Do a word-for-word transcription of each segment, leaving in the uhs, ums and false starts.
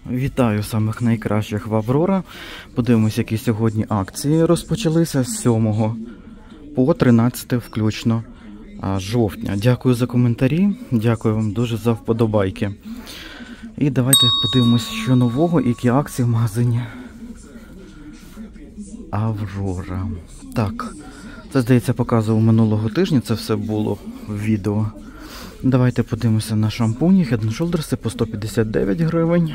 Вітаю самих найкращих в Аврора. Подивимось, які сьогодні акції розпочалися з сьомого по тринадцяте включно жовтня. Дякую за коментарі, дякую вам дуже за вподобайки. І давайте подивимось, що нового і які акції в магазині Аврора. Так, це, здається, показував минулого тижня, це все було в відео. Давайте подивимося на шампуні Head and Shoulders по сто п'ятдесят дев'ять гривень.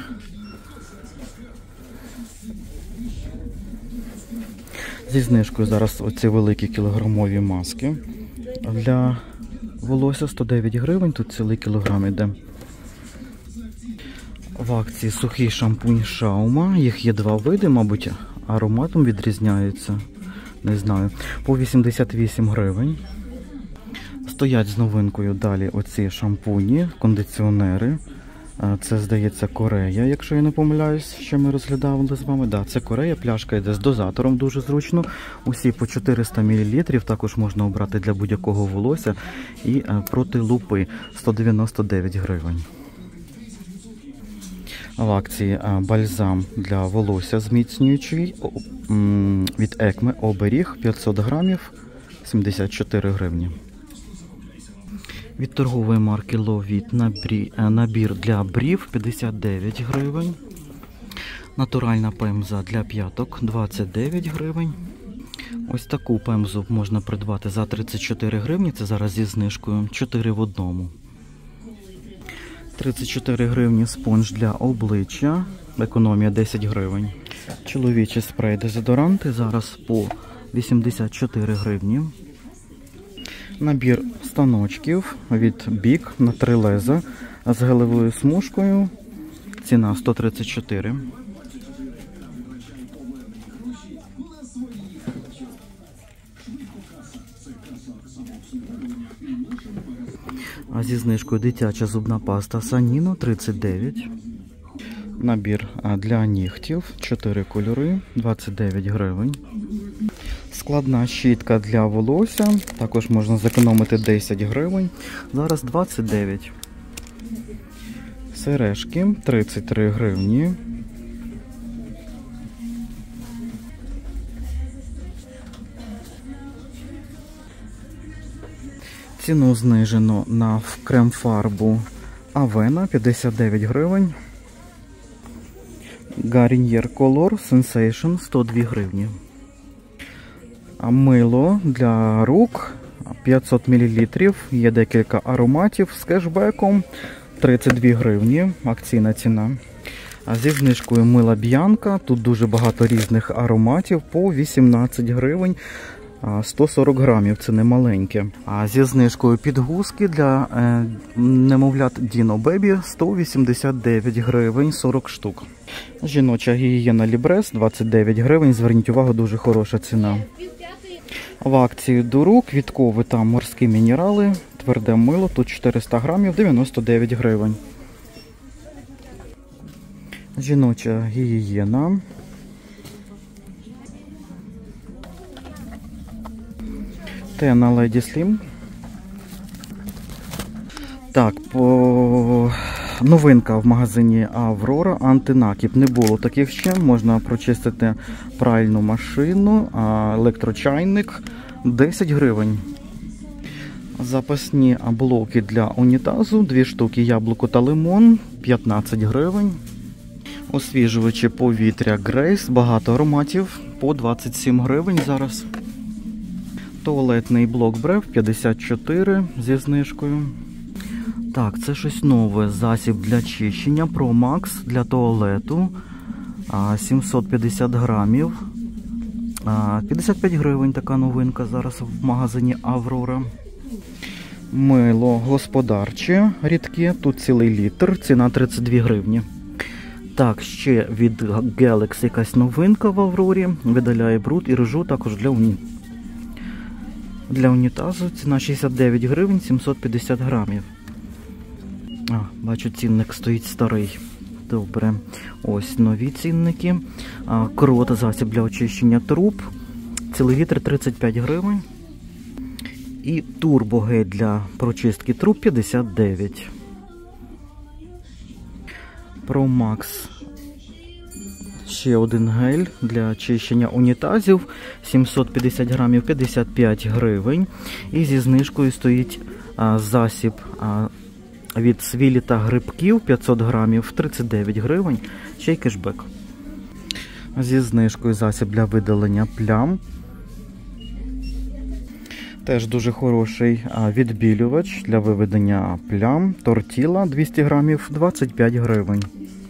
Зі знижкою зараз оці великі кілограмові маски для волосся сто дев'ять гривень, тут цілий кілограм йде. В акції сухий шампунь Шаума, їх є два види, мабуть, ароматом відрізняються, не знаю, по вісімдесят вісім гривень. Стоять з новинкою далі оці шампуні, кондиціонери. Це, здається, Корея, якщо я не помиляюсь, що ми розглядали з вами. Так, да, це Корея, пляшка йде з дозатором, дуже зручно. Усі по чотириста мілілітрів, також можна обрати для будь-якого волосся. І проти лупи сто дев'яносто дев'ять гривень. В акції бальзам для волосся зміцнюючий від Екме Оберіг п'ятсот грамів, сімдесят чотири гривні. Від торгової марки Lovit набір для брів п'ятдесят дев'ять гривень. Натуральна пемза для п'яток двадцять дев'ять гривень. Ось таку пемзу можна придбати за тридцять чотири гривні, це зараз зі знижкою чотири в одному. тридцять чотири гривні спонж для обличчя, економія десять гривень. Чоловічі спрей-дезодоранти зараз по вісімдесят чотири гривні. Набір станочків від Бік на три леза з гелевою смужкою. Ціна сто тридцять чотири. А зі знижкою дитяча зубна паста Саніно тридцять дев'ять. Набір для нігтів, чотири кольори, двадцять дев'ять гривень. Складна щітка для волосся, також можна зекономити десять гривень, зараз двадцять дев'ять. Сережки тридцять три гривні. Ціну знижено на крем-фарбу Авена п'ятдесят дев'ять гривень. Garnier Color Sensation сто дві гривні. А мило для рук п'ятсот мілілітрів, є декілька ароматів з кешбеком, тридцять дві гривні, акційна ціна. А зі знижкою мила Б'янка, тут дуже багато різних ароматів, по вісімнадцять гривень, сто сорок грамів, це не маленьке. А зі знижкою підгузки для е, немовлят Dino Baby сто вісімдесят дев'ять гривень, сорок штук. Жіноча гігієна Лібрес двадцять дев'ять гривень, зверніть увагу, дуже хороша ціна. В акції Дуру квіткові та морські мінерали, тверде мило, тут чотириста грамів, дев'яносто дев'ять гривень. Жіноча гігієна. Тена Lady Slim. Так, по... новинка в магазині Аврора, антинакіп. Не було таких ще, можна прочистити пральну машину, електрочайник, десять гривень. Запасні блоки для унітазу, дві штуки, яблуко та лимон, п'ятнадцять гривень. Освіжувачі повітря Grace, багато ароматів, по двадцять сім гривень зараз. Туалетний блок Брев п'ятдесят чотири зі знижкою. Так, це щось нове. Засіб для чищення Pro Max для туалету. сімсот п'ятдесят грамів. п'ятдесят п'ять гривень така новинка зараз в магазині Аврора. Мило господарче рідке. Тут цілий літр. Ціна тридцять дві гривні. Так, ще від Galaxy якась новинка в Аврорі. Видаляє бруд і ржу також для уні. Для унітазу ціна шістдесят дев'ять гривень, сімсот п'ятдесят грамів. А, бачу, цінник стоїть старий. Добре. Ось нові цінники. А, Крот, засіб для очищення труб. Цілий літр тридцять п'ять гривень. І турбогель для прочистки труб п'ятдесят дев'ять. Pro Max ще один гель для чищення унітазів. сімсот п'ятдесят грамів, п'ятдесят п'ять гривень. І зі знижкою стоїть а, засіб а, від свілі та грибків п'ятсот грамів, тридцять дев'ять гривень. Ще й кешбек. Зі знижкою засіб для видалення плям. Теж дуже хороший відбілювач для виведення плям. Тортіла двісті грамів, двадцять п'ять гривень.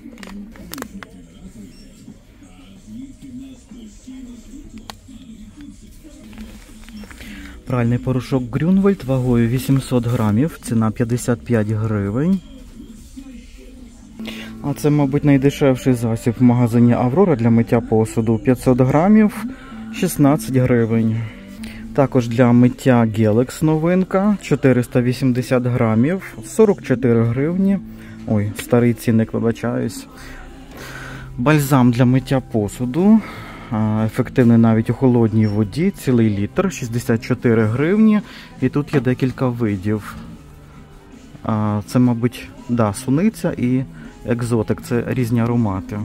Пральний порошок Грюнвальд вагою вісімсот грамів, ціна п'ятдесят п'ять гривень. А це, мабуть, найдешевший засіб в магазині Аврора для миття посуду. п'ятсот грамів, шістнадцять гривень. Також для миття Гелекс новинка, чотириста вісімдесят грамів, сорок чотири гривні. Ой, старий цінник, вибачаюсь. Бальзам для миття посуду, ефективний навіть у холодній воді, цілий літр, шістдесят чотири гривні. І тут є декілька видів. Це, мабуть, да, суниця і екзотик, це різні аромати.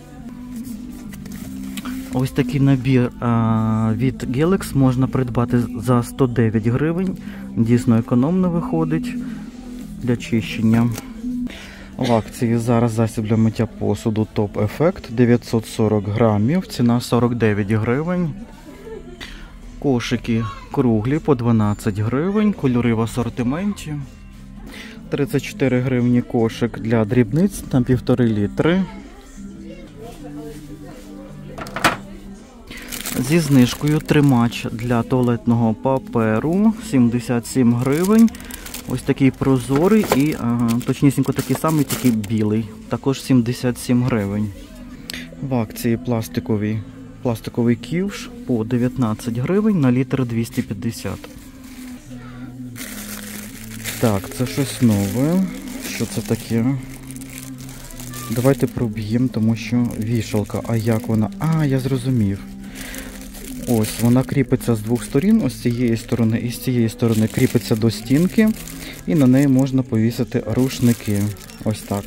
Ось такий набір а, від Гелекс можна придбати за сто дев'ять гривень. Дійсно економно виходить для чищення. В акції зараз засіб для миття посуду Топ Ефект, дев'ятсот сорок грамів, ціна сорок дев'ять гривень. Кошики круглі по дванадцять гривень, кольори в асортименті. тридцять чотири гривні кошик для дрібниць на півтори літри. Зі знижкою тримач для туалетного паперу, сімдесят сім гривень. Ось такий прозорий і ага, точнісінько такий самий, тільки білий. Також сімдесят сім гривень. В акції пластиковий, пластиковий ківш по дев'ятнадцять гривень на літр двісті п'ятдесят. Так, це щось нове. Що це таке? Давайте проб'ємо, тому що вішалка. А як вона? А, я зрозумів. Ось, вона кріпиться з двох сторін, ось з цієї сторони і з цієї сторони кріпиться до стінки, і на неї можна повісити рушники. Ось так.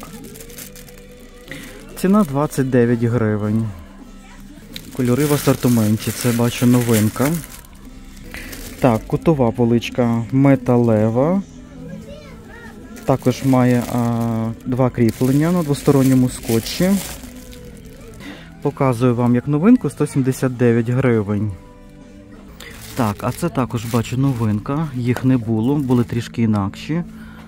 Ціна двадцять дев'ять гривень. Кольори в асортименті, це, бачу, новинка. Так, кутова поличка металева. Також має а, два кріплення на двосторонньому скотчі. Показую вам як новинку, сто сімдесят дев'ять гривень. Так, а це також, бачу, новинка. Їх не було, були трішки інакші.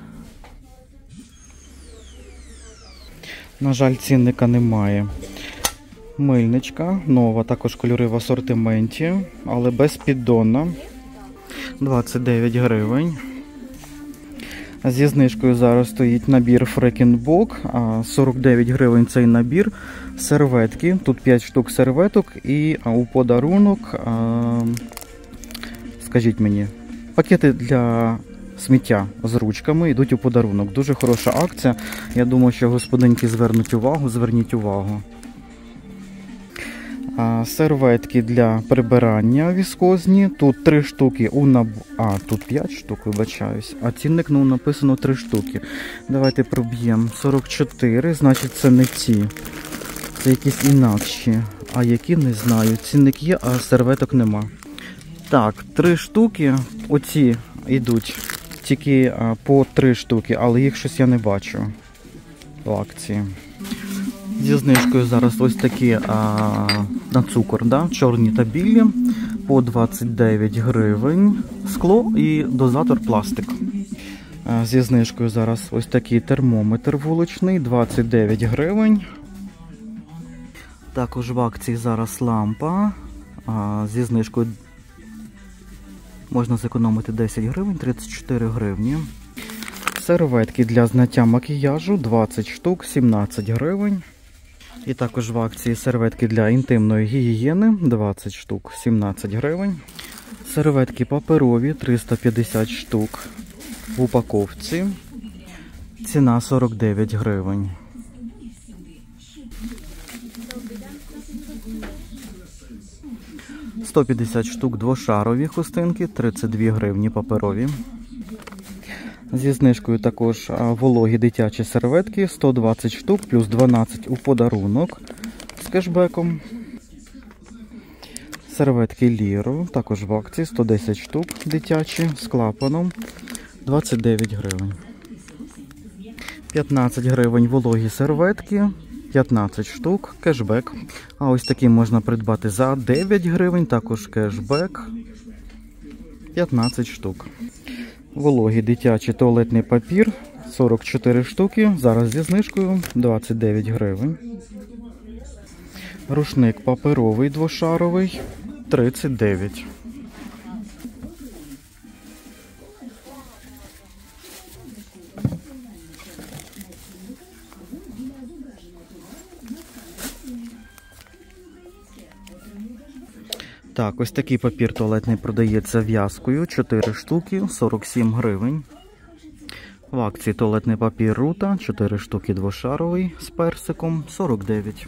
На жаль, цінника немає. Мильничка, нова, також кольори в асортименті, але безпіддонна. двадцять дев'ять гривень. Зі знижкою зараз стоїть набір Фрекенбок, сорок дев'ять гривень цей набір. Серветки, тут п'ять штук серветок і у подарунок, скажіть мені, пакети для сміття з ручками йдуть у подарунок. Дуже хороша акція, я думаю, що господинки звернуть увагу, зверніть увагу. Серветки для прибирання віскозні. Тут три штуки у наборі. А, тут п'ять штук, вибачаюсь. А цінник, ну, написано три штуки. Давайте проб'ємо. сорок чотири, значить це не ці. Це якісь інакші. А які, не знаю. Цінник є, а серветок нема. Так, три штуки. Оці йдуть тільки а, по три штуки, але їх щось я не бачу в акції. Зі знижкою зараз ось такі а, на цукор, да? Чорні та білі, по двадцять дев'ять гривень, скло і дозатор пластик. А, зі знижкою зараз ось такий термометр вуличний, двадцять дев'ять гривень. Також в акції зараз лампа, а, зі знижкою можна зекономити десять гривень, тридцять чотири гривні. Серветки для зняття макіяжу, двадцять штук, сімнадцять гривень. І також в акції серветки для інтимної гігієни, двадцять штук, сімнадцять гривень. Серветки паперові, триста п'ятдесят штук в упаковці. Ціна сорок дев'ять гривень. сто п'ятдесят штук двошарові хустинки, тридцять дві гривні паперові. Зі знижкою також вологі дитячі серветки, сто двадцять штук, плюс дванадцять у подарунок. кешбеком. Серветки Ліро, також в акції, сто десять штук дитячі, з клапаном, двадцять дев'ять гривень. п'ятнадцять гривень вологі серветки, п'ятнадцять штук, кешбек. А ось такі можна придбати за дев'ять гривень, також кешбек, п'ятнадцять штук. Вологий дитячий туалетний папір, сорок чотири штуки, зараз зі знижкою, двадцять дев'ять гривень. Рушник паперовий двошаровий, тридцять дев'ять. Так, ось такий папір туалетний продається в'язкою, чотири штуки, сорок сім гривень. В акції туалетний папір Рута, чотири штуки двошаровий з персиком, сорок дев'ять.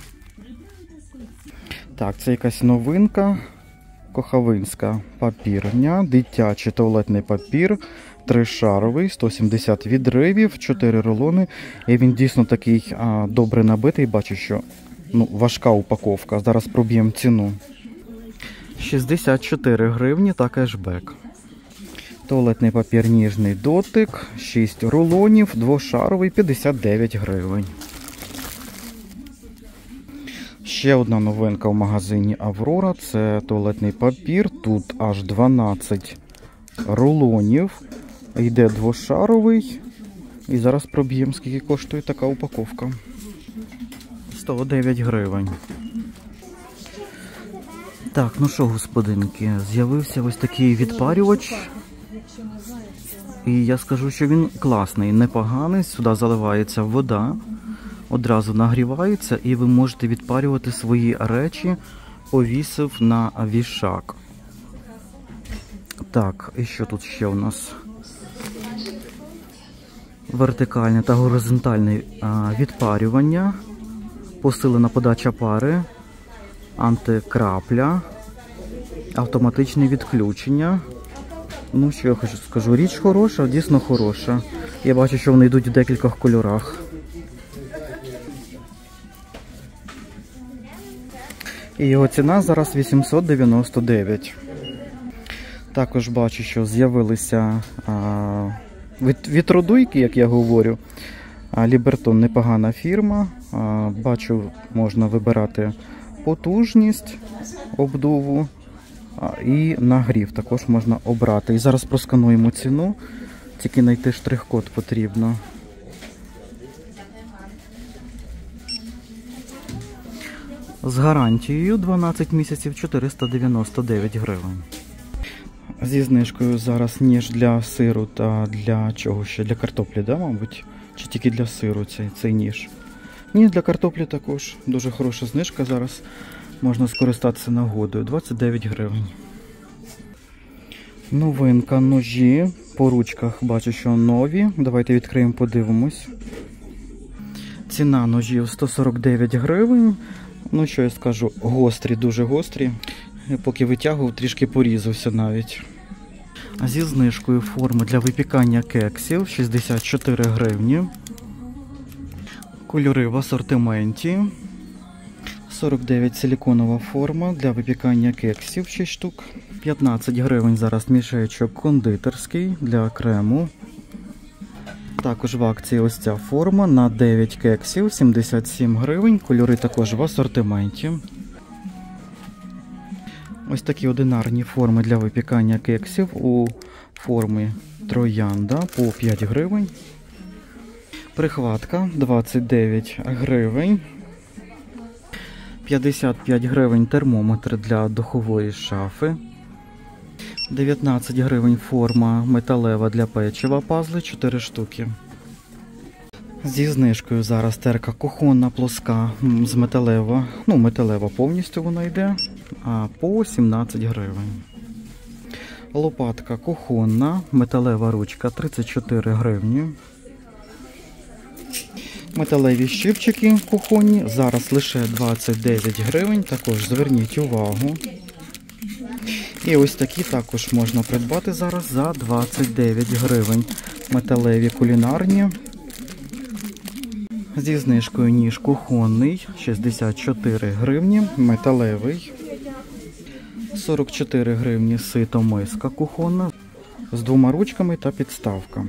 Так, це якась новинка. Кохавинська папірня, дитячий туалетний папір, тришаровий, сто сімдесят відривів, чотири рулони. І він дійсно такий а, добре набитий, бачу, що ну, важка упаковка. Зараз проб'ємо ціну. шістдесят чотири гривні та кешбек. Туалетний папір ніжний дотик, шість рулонів, двошаровий, п'ятдесят дев'ять гривень. Ще одна новинка в магазині Аврора, це туалетний папір, тут аж дванадцять рулонів, йде двошаровий, і зараз проб'ємо, скільки коштує така упаковка. сто дев'ять гривень. Так, ну що, господинки, з'явився ось такий відпарювач, і я скажу, що він класний, непоганий, сюди заливається вода, одразу нагрівається, і ви можете відпарювати свої речі, повісив на вішак. Так, і що тут ще у нас? Вертикальне та горизонтальне а, відпарювання, посилена подача пари, антикрапля, автоматичне відключення. Ну, що я хочу скажу, річ хороша, дійсно хороша. Я бачу, що вони йдуть в декількох кольорах. І його ціна зараз вісімсот дев'яносто дев'ять. Також бачу, що з'явилися вітродуйки, як я говорю. Лібертон непогана фірма. А, бачу, можна вибирати потужність обдуву а, і нагрів також можна обрати. І зараз проскануємо ціну, тільки знайти штрих-код потрібно. З гарантією дванадцять місяців, чотириста дев'яносто дев'ять гривень. Зі знижкою зараз ніж для сиру та для чого ще? Для картоплі, да, мабуть? Чи тільки для сиру цей, цей ніж? Ні, для картоплі також. Дуже хороша знижка зараз. Можна скористатися нагодою. двадцять дев'ять гривень. Новинка ножі. По ручках бачу, що нові. Давайте відкриємо, подивимось. Ціна ножів сто сорок дев'ять гривень. Ну, що я скажу, гострі, дуже гострі. Поки витягував, трішки порізався навіть. А зі знижкою форми для випікання кексів шістдесят чотири гривні. Кольори в асортименті. сорок дев'ять силіконова форма для випікання кексів, шість штук. п'ятнадцять гривень зараз мішечок кондитерський для крему. Також в акції ось ця форма на дев'ять кексів, сімдесят сім гривень. Кольори також в асортименті. Ось такі одинарні форми для випікання кексів у формі троянда по п'ять гривень. Прихватка двадцять дев'ять гривень. п'ятдесят п'ять гривень термометр для духової шафи. дев'ятнадцять гривень форма металева для печива, пазли, чотири штуки. Зі знижкою зараз терка кухонна плоска з металева, ну металева повністю вона йде, а по сімнадцять гривень. Лопатка кухонна, металева ручка, тридцять чотири гривні. Металеві щипчики кухонні, зараз лише двадцять дев'ять гривень, також зверніть увагу. І ось такі також можна придбати зараз за двадцять дев'ять гривень. Металеві кулінарні. Зі знижкою ніж кухонний, шістдесят чотири гривні, металевий. сорок чотири гривні сито миска кухонна з двома ручками та підставка.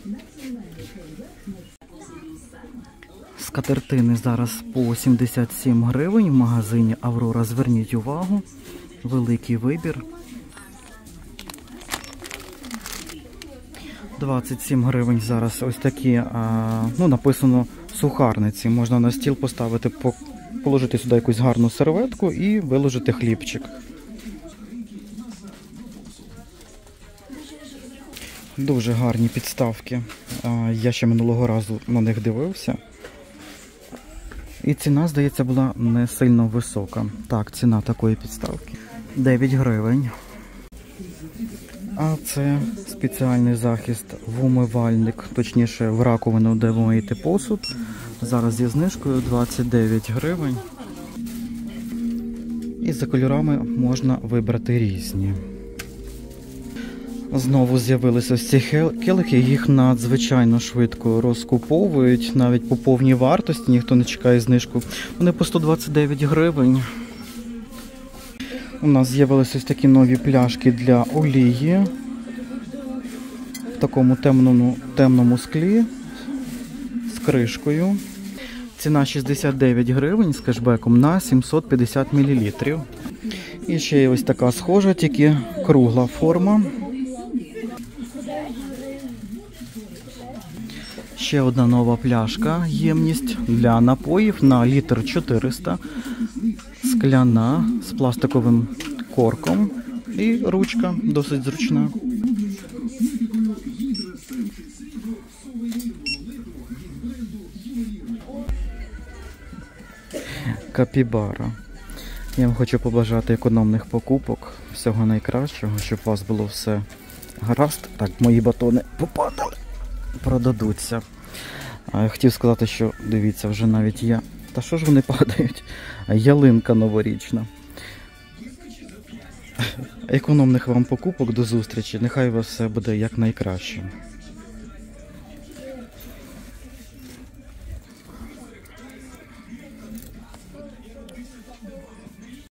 Скатертини зараз по сімдесят сім гривень в магазині Аврора. Зверніть увагу, великий вибір. двадцять сім гривень зараз ось такі, а, ну, написано сухарниці. Можна на стіл поставити, положити сюди якусь гарну серветку і виложити хлібчик. Дуже гарні підставки. А, я ще минулого разу на них дивився. І ціна, здається, була не сильно висока. Так, ціна такої підставки дев'ять гривень. А це спеціальний захист в умивальник, точніше в раковину, де ви миєте посуд. Зараз зі знижкою двадцять дев'ять гривень. І за кольорами можна вибрати різні. Знову з'явилися ось ці келихи, їх надзвичайно швидко розкуповують, навіть по повній вартості, ніхто не чекає знижку. Вони по сто двадцять дев'ять гривень. У нас з'явилися ось такі нові пляшки для олії в такому темному, темному склі з кришкою. Ціна шістдесят дев'ять гривень з кешбеком на сімсот п'ятдесят мілілітрів. І ще є ось така схожа, тільки кругла форма. Ще одна нова пляшка, ємність для напоїв на літр чотириста. Скляна з пластиковим корком і ручка досить зручна. Капібара. Я вам хочу побажати економних покупок, всього найкращого, щоб у вас було все гаразд. Так, мої батони попадали, продадуться. А я хотів сказати, що, дивіться, вже навіть я... Та що ж вони падають? Ялинка новорічна. Економних вам покупок, до зустрічі. Нехай у вас все буде якнайкраще.